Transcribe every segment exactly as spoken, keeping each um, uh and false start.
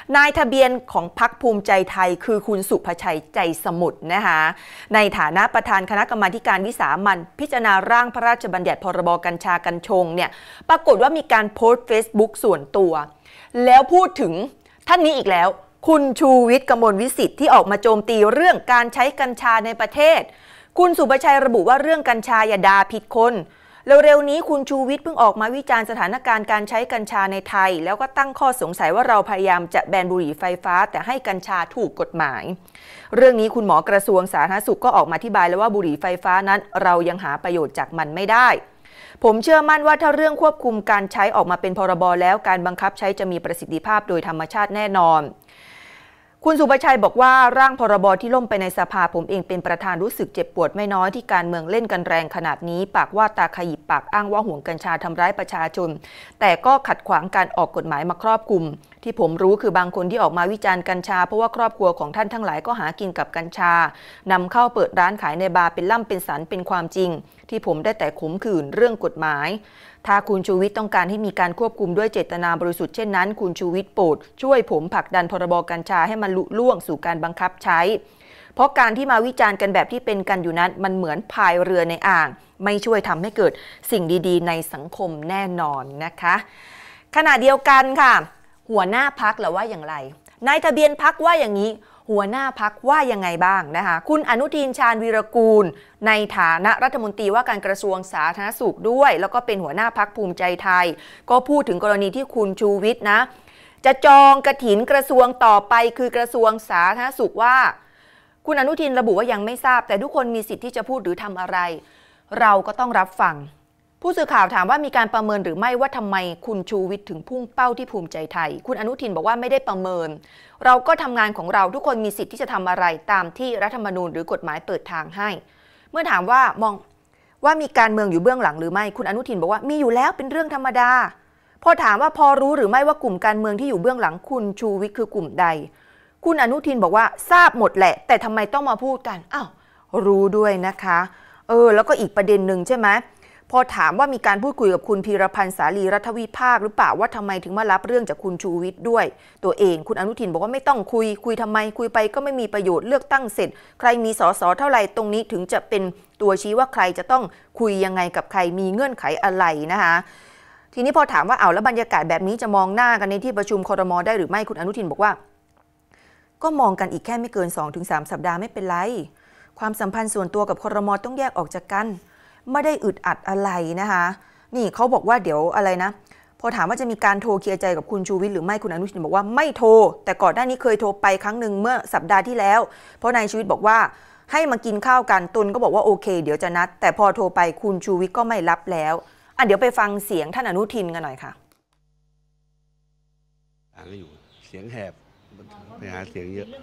นายทะเบียนของพรรคภูมิใจไทยคือคุณสุภชัยใจสมุทรนะคะในฐานะประธานคณะกรรมาการวิสามัญพิจารณาร่างพระราชบัญญัติพรบกัญชากัญชงเนี่ยปรากฏว่ามีการโพสต์ Facebook ส่วนตัวแล้วพูดถึงท่านนี้อีกแล้วคุณชูวิทย์กมลวิสิทธิ์ที่ออกมาโจมตีเรื่องการใช้กัญชาในประเทศคุณสุภชัยระบุว่าเรื่องกัญชาอย่าด่าผิดคนเร็วๆนี้คุณชูวิทย์เพิ่งออกมาวิจารณ์สถานการณ์การใช้กัญชาในไทยแล้วก็ตั้งข้อสงสัยว่าเราพยายามจะแบนบุหรี่ไฟฟ้าแต่ให้กัญชาถูกกฎหมายเรื่องนี้คุณหมอกระทรวงสาธารณสุขก็ออกมาอธิบายแล้วว่าบุหรี่ไฟฟ้านั้นเรายังหาประโยชน์จากมันไม่ได้ผมเชื่อมั่นว่าถ้าเรื่องควบคุมการใช้ออกมาเป็นพรบแล้วการบังคับใช้จะมีประสิทธิภาพโดยธรรมชาติแน่นอนคุณสุภชัยบอกว่าร่างพรบที่ล่มไปในสภาผมเองเป็นประธานรู้สึกเจ็บปวดไม่น้อยที่การเมืองเล่นกันแรงขนาดนี้ปากว่าตาขยิบปากอ้างว่าห่วงกัญชาทำร้ายประชาชนแต่ก็ขัดขวางการออกกฎหมายมาครอบคลุมที่ผมรู้คือบางคนที่ออกมาวิจารณ์กัญชาเพราะว่าครอบครัวของท่านทั้งหลายก็หากินกับกัญชานำเข้าเปิดร้านขายในบาร์เป็นล่ำเป็นสันเป็นความจริงที่ผมได้แต่ขมขื่นเรื่องกฎหมายถ้าคุณชูวิทย์ต้องการให้มีการควบคุมด้วยเจตนาบริสุทธิ์เช่นนั้นคุณชูวิทย์โปรดช่วยผมผลักดันพรบกัญชาให้มันลุล่วงสู่การบังคับใช้เพราะการที่มาวิจารณ์กันแบบที่เป็นกันอยู่นั้นมันเหมือนพายเรือในอ่างไม่ช่วยทำให้เกิดสิ่งดีๆในสังคมแน่นอนนะคะขณะเดียวกันค่ะหัวหน้าพรรคล่ะว่าอย่างไรนายทะเบียนพรรคว่าอย่างนี้หัวหน้าพรรคว่ายังไงบ้างนะคะคุณอนุทินชาญวีรกูลในฐานะรัฐมนตรีว่าการกระทรวงสาธารณสุขด้วยแล้วก็เป็นหัวหน้าพรรคภูมิใจไทยก็พูดถึงกรณีที่คุณชูวิทย์นะจะจองกฐินกระทรวงต่อไปคือกระทรวงสาธารณสุขว่าคุณอนุทินระบุว่ายังไม่ทราบแต่ทุกคนมีสิทธิ์ที่จะพูดหรือทำอะไรเราก็ต้องรับฟังผู้สื่อข่าวถามว่ามีการประเมินหรือไม่ว่าทำไมคุณชูวิทย์ถึงพุ่งเป้าที่ภูมิใจไทยคุณอนุทินบอกว่าไม่ได้ประเมินเราก็ทำงานของเราทุกคนมีสิทธิ์ที่จะทำอะไรตามที่รัฐธรรมนูญหรือกฎหมายเปิดทางให้เมื่อถามว่ามองว่ามีการเมืองอยู่เบื้องหลังหรือไม่คุณอนุทินบอกว่ามีอยู่แล้วเป็นเรื่องธรรมดาพอถามว่าพอรู้หรือไม่ว่ากลุ่มการเมืองที่อยู่เบื้องหลังคุณชูวิทย์คือกลุ่มใดคุณอนุทินบอกว่าทราบหมดแหละแต่ทำไมต้องมาพูดกันอ้าวรู้ด้วยนะคะเออแล้วก็อีกประเด็นหนึ่งใช่ไหมพอถามว่ามีการพูดคุยกับคุณพีรพันธ์สาลีรัฐวิภาคหรือเปล่าว่าทำไมถึงมารับเรื่องจากคุณชูวิทย์ด้วยตัวเองคุณอนุทินบอกว่าไม่ต้องคุยคุยทำไมคุยไปก็ไม่มีประโยชน์เลือกตั้งเสร็จใครมีสสเท่าไหร่ตรงนี้ถึงจะเป็นตัวชี้ว่าใครจะต้องคุยยังไงกับใครมีเงื่อนไขอะไรนะคะทีนี้พอถามว่าเอาแล้วบรรยากาศแบบนี้จะมองหน้ากันในที่ประชุมครม.ได้หรือไม่คุณอนุทินบอกว่าก็มองกันอีกแค่ไม่เกิน สองถึงสาม สัปดาห์ไม่เป็นไรความสัมพันธ์ส่วนตัวกับครม.ต้องแยกออกจากกันไม่ได้อึดอัดอะไรนะคะนี่เขาบอกว่าเดี๋ยวอะไรนะพอถามว่าจะมีการโทรเคลียร์ใจกับคุณชูวิทย์หรือไม่คุณอนุทินบอกว่าไม่โทรแต่ก่อนหน้านี้เคยโทรไปครั้งหนึ่งเมื่อสัปดาห์ที่แล้วเพราะนายชูวิทย์บอกว่าให้มากินข้าวกันตนก็บอกว่าโอเคเดี๋ยวจะนัดแต่พอโทรไปคุณชูวิทย์ก็ไม่รับแล้วอ่ะเดี๋ยวไปฟังเสียงท่านอนุทินกันหน่อยค่ะอ่านก็อยู่เสียงแหบไปหาเสียงเยอะ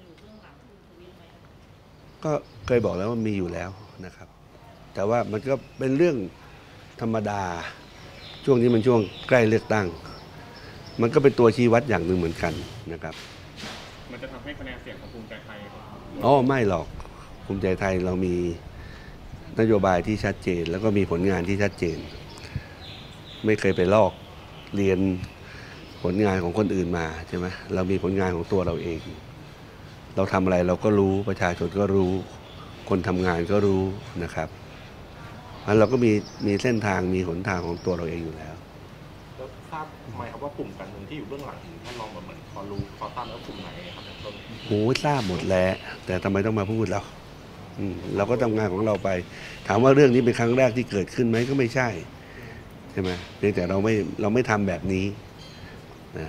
ก็เคยบอกแล้วว่ามีอยู่แล้วนะครับแต่ว่ามันก็เป็นเรื่องธรรมดาช่วงนี้มันช่วงใกล้เลือกตั้งมันก็เป็นตัวชี้วัดอย่างหนึ่งเหมือนกันนะครับมันจะทำให้คะแนนเสียงของภูมิใจไทยอ๋อไม่หรอกภูมิใจไทยเรามีนโยบายที่ชัดเจนแล้วก็มีผลงานที่ชัดเจนไม่เคยไปลอกเรียนผลงานของคนอื่นมาใช่ไหมเรามีผลงานของตัวเราเองเราทำอะไรเราก็รู้ประชาชนก็รู้คนทำงานก็รู้นะครับแล้วเราก็มีมีเส้นทางมีหนทางของตัวเราเองอยู่แล้วแล้วทราบไหมครับว่ากลุ่มการเมืองที่อยู่เบื้องหลังท่านรองเหมือนพอรู้พอทราบแล้วกลุ่มไหนครับต้นโอ้ทราบหมดแล้วแต่ทำไมต้องมาพูดเราเราก็ทำงานของเราไปถามว่าเรื่องนี้เป็นครั้งแรกที่เกิดขึ้นไหมก็ไม่ใช่ใช่ไหมเพียงแต่เราไม่เราไม่ทำแบบนี้นะ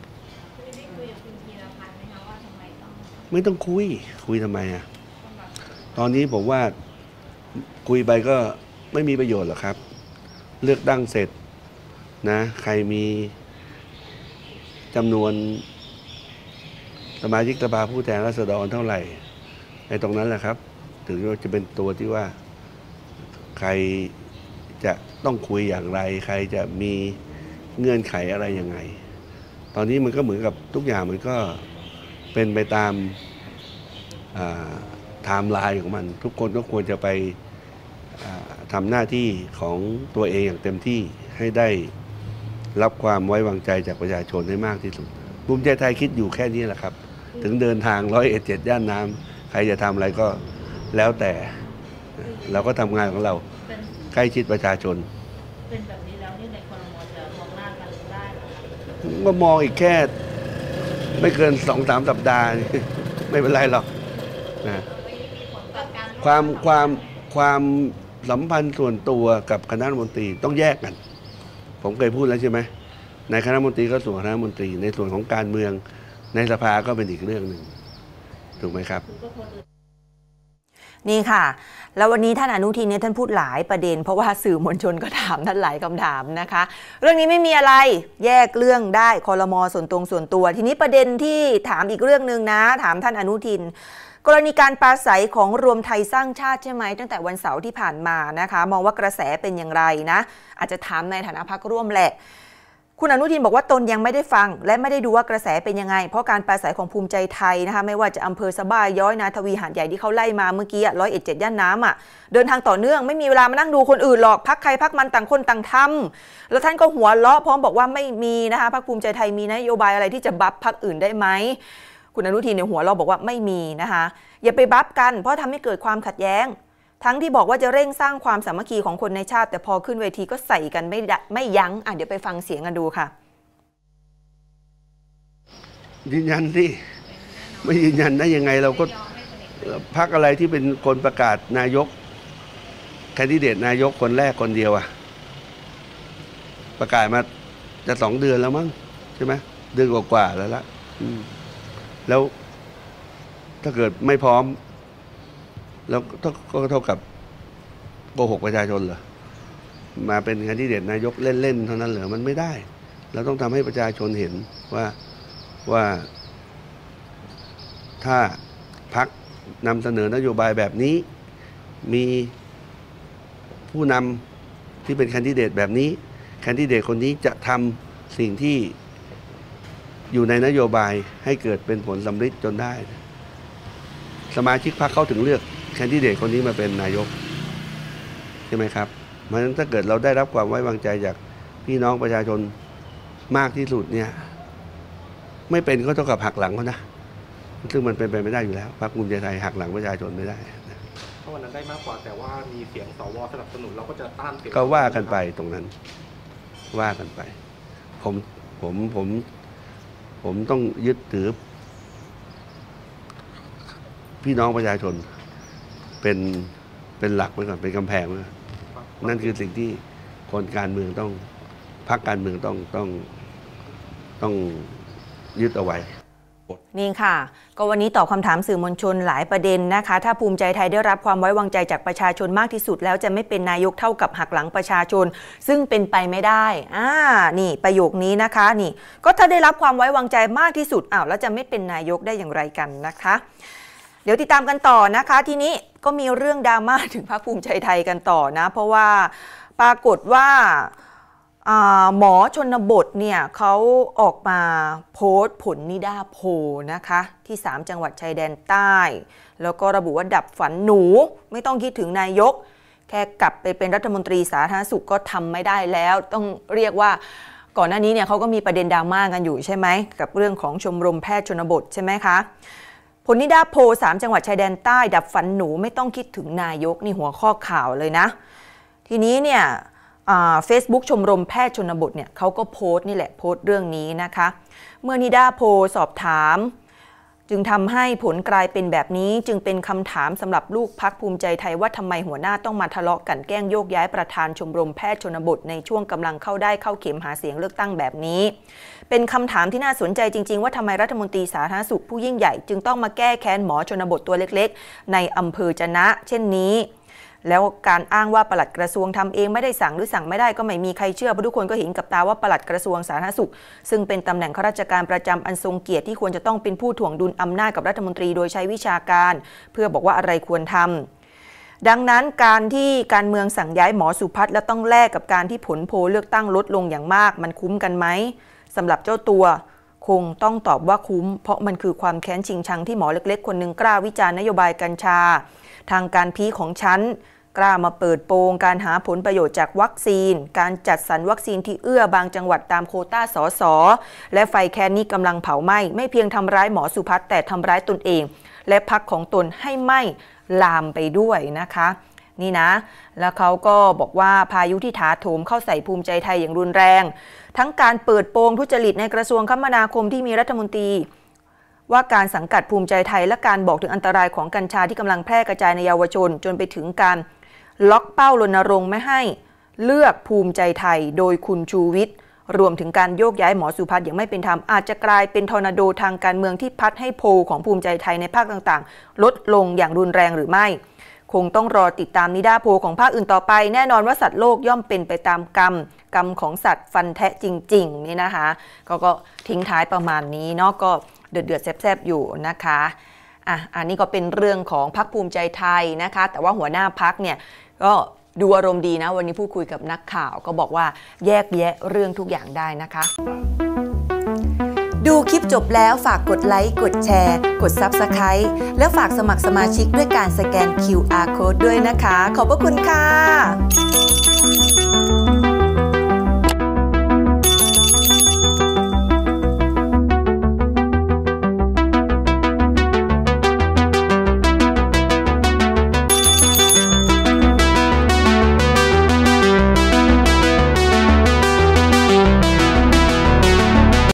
ไม่ต้องคุยคุยทำไมอ่ะตอนนี้ผมว่าคุยไปก็ไม่มีประโยชน์หรอกครับเลือกตั้งเสร็จนะใครมีจำนวนสมาชิกสภาผู้แทนราษฎรเท่าไหร่ในตรงนั้นแหละครับถึงจะเป็นตัวที่ว่าใครจะต้องคุยอย่างไรใครจะมีเงื่อนไขอะไรยังไงตอนนี้มันก็เหมือนกับทุกอย่างมันก็เป็นไปตามไทม์ไลน์ของมันทุกคนก็ควรจะไปทำหน้าที่ของตัวเองอย่างเต็มที่ให้ได้รับความไว้วางใจจากประชาชนให้มากที่สุดภูมิใจไทยคิดอยู่แค่นี้แหละครับถึงเดินทางร้อยเอ็ดเจ็ดย่านน้ำใครจะทำอะไรก็แล้วแต่เราก็ทำงานของเราใกล้ชิดประชาชนเป็นแบบนี้แล้วนี่ในครม.จะมองหน้ากันได้หรอก็มองอีกแค่ไม่เกินสองสามสัปดาห์ไม่เป็นไรหรอกนะความความความสัมพันธ์ส่วนตัวกับคณะรัฐมนตรีต้องแยกกันผมเคยพูดแล้วใช่ไหมในคณะรัฐมนตรีก็ส่วนคณะรัฐมนตรีในส่วนของการเมืองในสภาก็เป็นอีกเรื่องหนึ่งถูกไหมครับนี่ค่ะแล้ววันนี้ท่านอนุทินเนี่ยท่านพูดหลายประเด็นเพราะว่าสื่อมวลชนก็ถามท่านหลายคำถามนะคะเรื่องนี้ไม่มีอะไรแยกเรื่องได้ครม.ส่วนตรงส่วนตัวทีนี้ประเด็นที่ถามอีกเรื่องนึงนะถามท่านอนุทินกรณีการปราศัยของรวมไทยสร้างชาติใช่ไหมตั้งแต่วันเสาร์ที่ผ่านมานะคะมองว่ากระแสเป็นอย่างไรนะอาจจะถามในฐานะพรรคร่วมแหละคุณอนุทินบอกว่าตนยังไม่ได้ฟังและไม่ได้ดูว่ากระแสเป็นยังไงเพราะการปราศัยของภูมิใจไทยนะคะไม่ว่าจะอำเภอสะบ้าย้อยนาทวีหาดใหญ่ที่เขาไล่มาเมื่อกี้ร้อยเอ็ดเจ็ดย่านน้ำอ่ะเดินทางต่อเนื่องไม่มีเวลามานั่งดูคนอื่นหรอกพรรคใครพรรคมันต่างคนต่างทำแล้วท่านก็หัวเราะพร้อมบอกว่าไม่มีนะคะพรรคภูมิใจไทยมีนโยบายอะไรที่จะบัฟพรรคอื่นได้ไหมคุณอนุทินเนี่ยหัวเราะบอกว่าไม่มีนะคะอย่าไปบัฟกันเพราะทำให้เกิดความขัดแย้งทั้งที่บอกว่าจะเร่งสร้างความสามัคคีของคนในชาติแต่พอขึ้นเวทีก็ใส่กันไม่ไม่ยั้งอ่ะเดี๋ยวไปฟังเสียงกันดูค่ะยืนยันสิไม่ยืนยันได้ยังไงเราก็พรรคอะไรที่เป็นคนประกาศนายกแคนดิเดตนายกคนแรกคนเดียวอะประกาศมาจะสองเดือนแล้วมั้งใช่ไหมเดือนกว่าๆแล้วละแล้วถ้าเกิดไม่พร้อมแล้วก็เท่ากับโกหกประชาชนเหรอมาเป็นแคนดิเดตนายกเล่นๆเท่านั้นเหรอมันไม่ได้เราต้องทำให้ประชาชนเห็นว่าว่าถ้าพรรคนำเสนอนโยบายแบบนี้มีผู้นำที่เป็นแคนดิเดตแบบนี้แคนดิเดตคนนี้จะทำสิ่งที่อยู่ในนโยบายให้เกิดเป็นผลสำเร็จจนได้สมาชิกพรรคเขาถึงเลือกแคนดิเดตคนนี้มาเป็นนายกใช่ไหมครับเพราะฉะนั้นถ้าเกิดเราได้รับความไว้วางใจจากพี่น้องประชาชนมากที่สุดเนี่ยไม่เป็นก็เท่ากับหักหลังเขานะซึ่งมันเป็นไปไม่ได้อยู่แล้วพรรคภูมิใจไทยหักหลังประชาชนไม่ได้ถ้าวันนั้นได้มากกว่าแต่ว่ามีเสียงสวสนับสนุนเราก็จะต้านเสียงก็ว่ากันไปตรงนั้นว่ากันไปผมผมผมผมต้องยึดถือพี่น้องประชาชนเป็นเป็นหลักไว้ก่อนเป็นกำแพงไว้ก่อนนั่นคือสิ่งที่คนการเมืองต้องพรรคการเมืองต้องต้องต้องยึดเอาไว้นี่ค่ะก็วันนี้ตอบคำถามสื่อมวลชนหลายประเด็นนะคะถ้าภูมิใจไทยได้รับความไว้วางใจจากประชาชนมากที่สุดแล้วจะไม่เป็นนายกเท่ากับหักหลังประชาชนซึ่งเป็นไปไม่ได้อ่านี่ประโยคนี้นะคะนี่ก็ถ้าได้รับความไว้วางใจมากที่สุดอ้าวแล้วจะไม่เป็นนายกได้อย่างไรกันนะคะเดี๋ยวติดตามกันต่อนะคะทีนี้ก็มีเรื่องดราม่าถึงพรรคภูมิใจไทยกันต่อนะเพราะว่าปรากฏว่าหมอชนบทเนี่ยเขาออกมาโพสต์ผลนิดาโพนะคะที่สามจังหวัดชายแดนใต้แล้วก็ระบุว่าดับฝันหนูไม่ต้องคิดถึงนายกแค่กลับไปเป็นรัฐมนตรีสาธารณสุขก็ทำไม่ได้แล้วต้องเรียกว่าก่อนหน้านี้เนี่ยเขาก็มีประเด็นดราม่ากันอยู่ใช่ไหมกับเรื่องของชมรมแพทย์ชนบทใช่ไหมคะผลนิดาโพสามจังหวัดชายแดนใต้ดับฝันหนูไม่ต้องคิดถึงนายกนี่หัวข้อข่าวเลยนะทีนี้เนี่ยเฟซบุ๊กชมรมแพทย์ชนบทเนี่ยเขาก็โพสต์นี่แหละโพสต์เรื่องนี้นะคะเมื่อนิดาโพสอบถามจึงทำให้ผลกลายเป็นแบบนี้จึงเป็นคำถามสำหรับลูกพรรคภูมิใจไทยว่าทำไมหัวหน้าต้องมาทะเลาะกันแกล้งโยกย้ายประธานชมรมแพทย์ชนบทในช่วงกำลังเข้าได้เข้าเข็มหาเสียงเลือกตั้งแบบนี้เป็นคำถามที่น่าสนใจจริงๆว่าทำไมรัฐมนตรีสาธารณสุขผู้ยิ่งใหญ่จึงต้องมาแก้แค้นหมอชนบทตัวเล็กๆในอำเภอจะนะเช่นนี้แล้วการอ้างว่าปลัดกระทรวงทำเองไม่ได้สั่งหรือสั่งไม่ได้ก็ไม่มีใครเชื่อเพราะทุกคนก็เห็นกับตาว่าปลัดกระทรวงสาธารณสุขซึ่งเป็นตำแหน่งข้าราชการประจำอันทรงเกียรติที่ควรจะต้องเป็นผู้ถ่วงดุลอำนาจกับรัฐมนตรีโดยใช้วิชาการเพื่อบอกว่าอะไรควรทำดังนั้นการที่การเมืองสั่งย้ายหมอสุพัฒน์และต้องแลกกับการที่ผลโพลเลือกตั้งลดลงอย่างมากมันคุ้มกันไหมสำหรับเจ้าตัวคงต้องตอบว่าคุ้มเพราะมันคือความแค้นชิงชังที่หมอเล็กๆคนหนึ่งกล้าวิจารณ์นโยบายกัญชาทางการพีของฉันกล้ามาเปิดโปงการหาผลประโยชน์จากวัคซีนการจัดสรรวัคซีนที่เอื้อบางจังหวัดตามโควต้าสสและไฟแคนนี้กำลังเผาไหม้ไม่เพียงทำร้ายหมอสุพัฒน์แต่ทำร้ายตนเองและพรรคของตนให้ไหม้ลามไปด้วยนะคะนี่นะแล้วเขาก็บอกว่าพายุที่ถาโถมเข้าใส่ภูมิใจไทยอย่างรุนแรงทั้งการเปิดโปงทุจริตในกระทรวงคมนาคมที่มีรัฐมนตรีว่าการสังกัดภูมิใจไทยและการบอกถึงอันตรายของกัญชาที่กำลังแพร่กระจายในเยาวชนจนไปถึงการล็อกเป้ารณรงค์ไม่ให้เลือกภูมิใจไทยโดยคุณชูวิทย์รวมถึงการโยกย้ายหมอสุพัฒน์อย่างไม่เป็นธรรมอาจจะกลายเป็นทอร์นาโดทางการเมืองที่พัดให้โพลของภูมิใจไทยในภาคต่างๆลดลงอย่างรุนแรงหรือไม่คงต้องรอติดตามนิดาโพลของภาคอื่นต่อไปแน่นอนว่าสัตว์โลกย่อมเป็นไปตามกรรมกรรมของสัตว์ฟันแทะจริงๆนี่นะคะก็ก็ทิ้งท้ายประมาณนี้เนาะก็เดือดเดือดแซ่บๆอยู่นะคะอ่ะอันนี้ก็เป็นเรื่องของพรรคภูมิใจไทยนะคะแต่ว่าหัวหน้าพรรคเนี่ยก็ดูอารมณ์ดีนะวันนี้พูดคุยกับนักข่าวก็บอกว่าแยกแยะเรื่องทุกอย่างได้นะคะดูคลิปจบแล้วฝากกดไลค์กดแชร์กด ซับสไครบ์ แล้วฝากสมัครสมาชิกด้วยการสแกน คิว อาร์ Code ด้วยนะคะขอบพระคุณค่ะ